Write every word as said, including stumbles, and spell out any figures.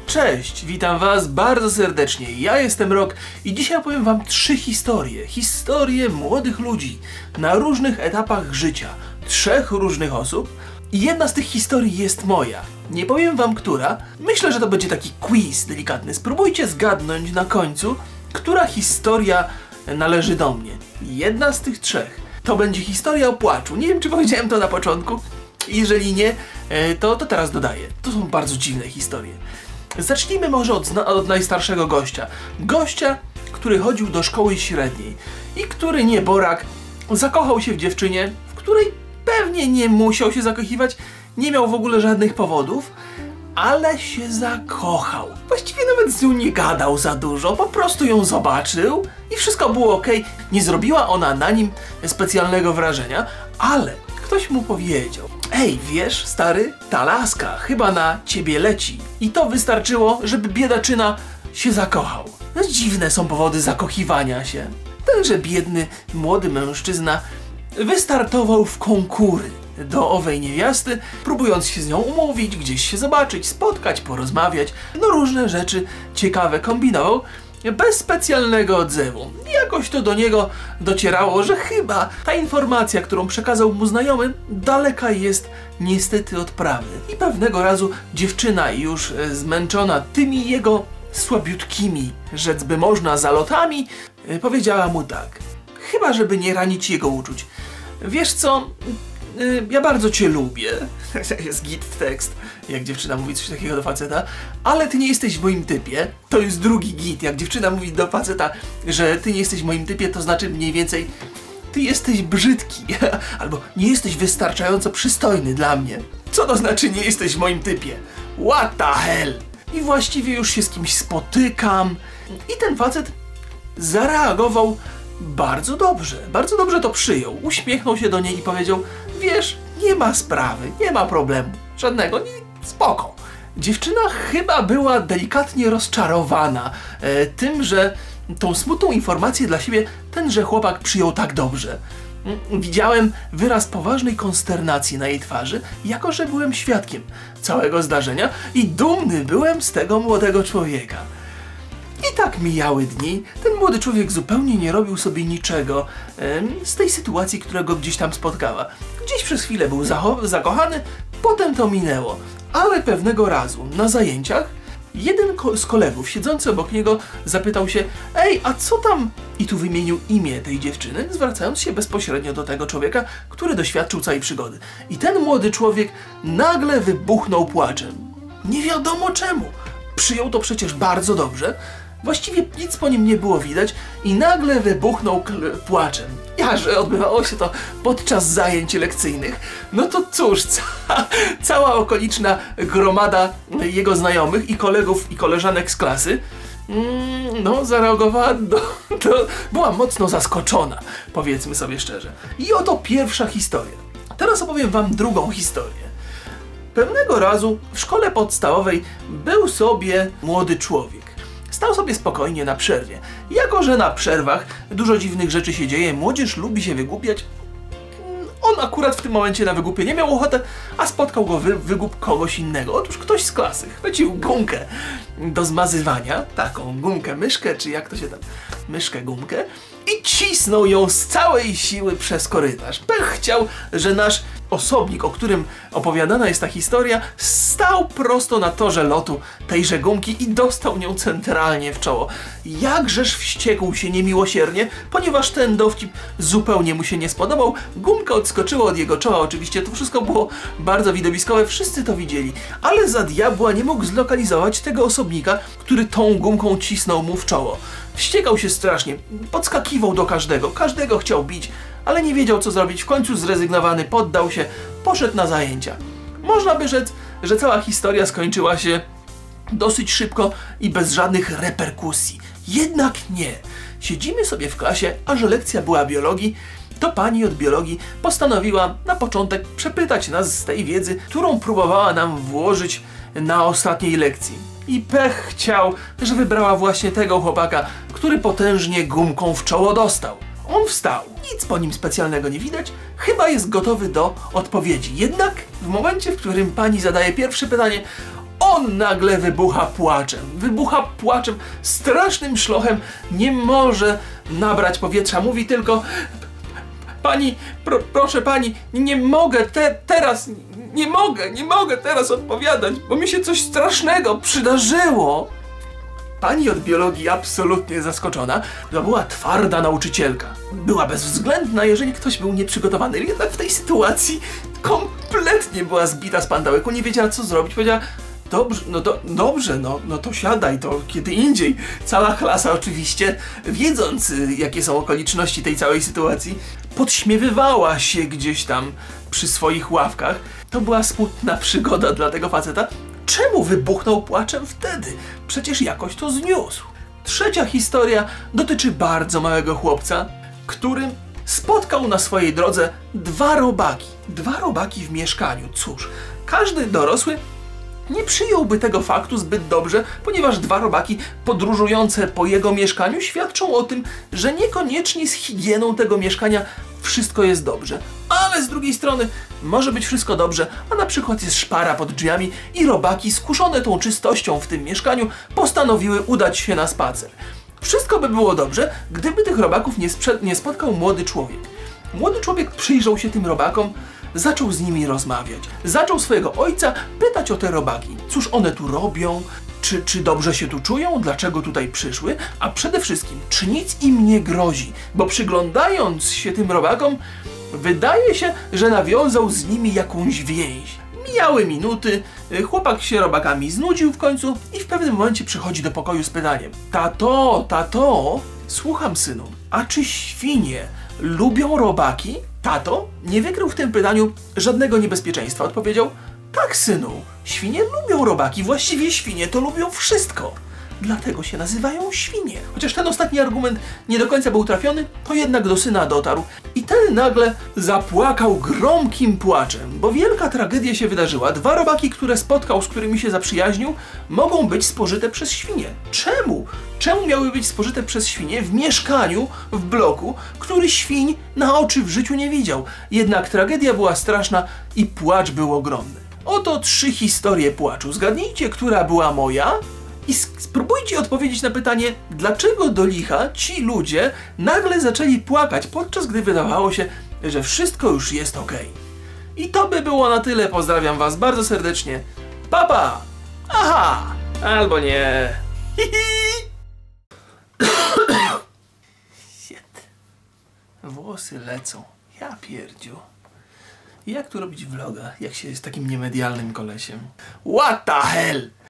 Cześć, witam was bardzo serdecznie, ja jestem Rok i dzisiaj opowiem wam trzy historie. Historie młodych ludzi na różnych etapach życia, trzech różnych osób i jedna z tych historii jest moja. Nie powiem wam która, myślę, że to będzie taki quiz delikatny. Spróbujcie zgadnąć na końcu, która historia należy do mnie. Jedna z tych trzech to będzie historia o płaczu. Nie wiem, czy powiedziałem to na początku. Jeżeli nie, to, to teraz dodaję. To są bardzo dziwne historie. Zacznijmy może od, od najstarszego gościa. Gościa, który chodził do szkoły średniej i który nieborak zakochał się w dziewczynie, w której pewnie nie musiał się zakochiwać, nie miał w ogóle żadnych powodów, ale się zakochał. Właściwie nawet z nią nie gadał za dużo, po prostu ją zobaczył i wszystko było ok. Nie zrobiła ona na nim specjalnego wrażenia, ale ktoś mu powiedział: ej, wiesz, stary, ta laska chyba na ciebie leci. I to wystarczyło, żeby biedaczyna się zakochał. No, dziwne są powody zakochiwania się. Tenże biedny, młody mężczyzna wystartował w konkury do owej niewiasty, próbując się z nią umówić, gdzieś się zobaczyć, spotkać, porozmawiać. No różne rzeczy ciekawe kombinował, bez specjalnego odzewu. I jakoś to do niego docierało, że chyba ta informacja, którą przekazał mu znajomy, daleka jest niestety od prawdy. I pewnego razu dziewczyna, już zmęczona tymi jego słabiutkimi, rzec by można, zalotami, powiedziała mu tak: chyba żeby nie ranić jego uczuć, wiesz co, ja bardzo cię lubię. Jest git tekst, jak dziewczyna mówi coś takiego do faceta, ale ty nie jesteś w moim typie. To jest drugi git, jak dziewczyna mówi do faceta, że ty nie jesteś w moim typie, to znaczy mniej więcej ty jesteś brzydki, albo nie jesteś wystarczająco przystojny dla mnie. Co to znaczy nie jesteś w moim typie? What the hell? I właściwie już się z kimś spotykam i ten facet zareagował bardzo dobrze, bardzo dobrze to przyjął. Uśmiechnął się do niej i powiedział: wiesz, nie ma sprawy, nie ma problemu, żadnego, nie, spoko. Dziewczyna chyba była delikatnie rozczarowana e, tym, że tą smutną informację dla siebie tenże chłopak przyjął tak dobrze. Widziałem wyraz poważnej konsternacji na jej twarzy, jako że byłem świadkiem całego zdarzenia i dumny byłem z tego młodego człowieka. I tak mijały dni, ten młody człowiek zupełnie nie robił sobie niczego em, z tej sytuacji, która go gdzieś tam spotkała. Gdzieś przez chwilę był zakochany, potem to minęło. Ale pewnego razu na zajęciach jeden ko z kolegów siedzący obok niego zapytał się: ej, a co tam? I tu wymienił imię tej dziewczyny, zwracając się bezpośrednio do tego człowieka, który doświadczył całej przygody. I ten młody człowiek nagle wybuchnął płaczem. Nie wiadomo czemu. Przyjął to przecież bardzo dobrze. Właściwie nic po nim nie było widać i nagle wybuchnął płaczem. Ja, że odbywało się to podczas zajęć lekcyjnych, no to cóż, ca cała okoliczna gromada jego znajomych i kolegów i koleżanek z klasy mm, no zareagowała, do, do, była mocno zaskoczona, powiedzmy sobie szczerze. I oto pierwsza historia. Teraz opowiem wam drugą historię. Pewnego razu w szkole podstawowej był sobie młody człowiek. Stał sobie spokojnie na przerwie. Jako że na przerwach dużo dziwnych rzeczy się dzieje, młodzież lubi się wygłupiać, on akurat w tym momencie na wygłupie nie miał ochoty, a spotkał go wy wygłup kogoś innego. Otóż ktoś z klasy chwycił gumkę do zmazywania, taką gumkę myszkę, czy jak to się tam, myszkę gumkę, i cisnął ją z całej siły przez korytarz. Pech chciał, że nasz osobnik, o którym opowiadana jest ta historia, stał prosto na torze lotu tejże gumki i dostał nią centralnie w czoło. Jakżeż wściekł się niemiłosiernie, ponieważ ten dowcip zupełnie mu się nie spodobał. Gumka odskoczyła od jego czoła, oczywiście to wszystko było bardzo widowiskowe, wszyscy to widzieli, ale za diabła nie mógł zlokalizować tego osobnika, który tą gumką cisnął mu w czoło. Wściekał się strasznie, podskakiwał do każdego, każdego chciał bić, ale nie wiedział co zrobić. W końcu zrezygnowany poddał się, poszedł na zajęcia. Można by rzec, że cała historia skończyła się dosyć szybko i bez żadnych reperkusji. Jednak nie. Siedzimy sobie w klasie, a że lekcja była biologii, to pani od biologii postanowiła na początek przepytać nas z tej wiedzy, którą próbowała nam włożyć na ostatniej lekcji. I pech chciał, że wybrała właśnie tego chłopaka, który potężnie gumką w czoło dostał. On wstał, nic po nim specjalnego nie widać, chyba jest gotowy do odpowiedzi. Jednak w momencie, w którym pani zadaje pierwsze pytanie: on nagle wybucha płaczem. Wybucha płaczem, strasznym szlochem, nie może nabrać powietrza. Mówi tylko: pani, pro, proszę pani, nie mogę te, teraz, nie mogę, nie mogę teraz odpowiadać, bo mi się coś strasznego przydarzyło. Pani od biologii absolutnie zaskoczona, to była twarda nauczycielka. Była bezwzględna, jeżeli ktoś był nieprzygotowany, jednak w tej sytuacji kompletnie była zbita z pandałyku, nie wiedziała co zrobić, powiedziała: dobrze, no to dobrze, no, no to siadaj, to kiedy indziej. Cała klasa oczywiście, wiedząc jakie są okoliczności tej całej sytuacji, podśmiewywała się gdzieś tam przy swoich ławkach. To była smutna przygoda dla tego faceta. Czemu wybuchnął płaczem wtedy? Przecież jakoś to zniósł. Trzecia historia dotyczy bardzo małego chłopca, który spotkał na swojej drodze dwa robaki. Dwa robaki w mieszkaniu. Cóż, każdy dorosły nie przyjąłby tego faktu zbyt dobrze, ponieważ dwa robaki podróżujące po jego mieszkaniu świadczą o tym, że niekoniecznie z higieną tego mieszkania wszystko jest dobrze. Ale z drugiej strony może być wszystko dobrze, a na przykład jest szpara pod drzwiami i robaki, skuszone tą czystością w tym mieszkaniu, postanowiły udać się na spacer. Wszystko by było dobrze, gdyby tych robaków nie, nie spotkał młody człowiek. Młody człowiek przyjrzał się tym robakom, zaczął z nimi rozmawiać. Zaczął swojego ojca pytać o te robaki. Cóż one tu robią? Czy, czy dobrze się tu czują? Dlaczego tutaj przyszły? A przede wszystkim, czy nic im nie grozi? Bo przyglądając się tym robakom, wydaje się, że nawiązał z nimi jakąś więź. Mijały minuty, chłopak się robakami znudził w końcu i w pewnym momencie przychodzi do pokoju z pytaniem: tato, tato, słucham synu, a czy świnie lubią robaki? Tato nie wykrył w tym pytaniu żadnego niebezpieczeństwa. Odpowiedział: tak, synu, świnie lubią robaki, właściwie świnie to lubią wszystko. Dlatego się nazywają świnie. Chociaż ten ostatni argument nie do końca był trafiony, to jednak do syna dotarł i ten nagle zapłakał gromkim płaczem, bo wielka tragedia się wydarzyła. Dwa robaki, które spotkał, z którymi się zaprzyjaźnił, mogą być spożyte przez świnie. Czemu? Czemu miały być spożyte przez świnie w mieszkaniu, w bloku, który świń na oczy w życiu nie widział? Jednak tragedia była straszna i płacz był ogromny. Oto trzy historie płaczu. Zgadnijcie, która była moja? I spróbujcie odpowiedzieć na pytanie, dlaczego do licha ci ludzie nagle zaczęli płakać, podczas gdy wydawało się, że wszystko już jest ok. I to by było na tyle. Pozdrawiam was bardzo serdecznie. Pa, pa! Aha! Albo nie. Shit. Włosy lecą. Ja pierdziu. Jak tu robić vloga, jak się jest takim niemedialnym kolesiem? What the hell?